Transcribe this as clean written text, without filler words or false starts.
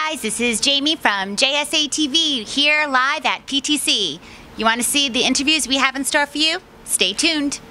guys, this is Jamie from JSA TV here live at PTC. You want to see the interviews we have in store for you? Stay tuned.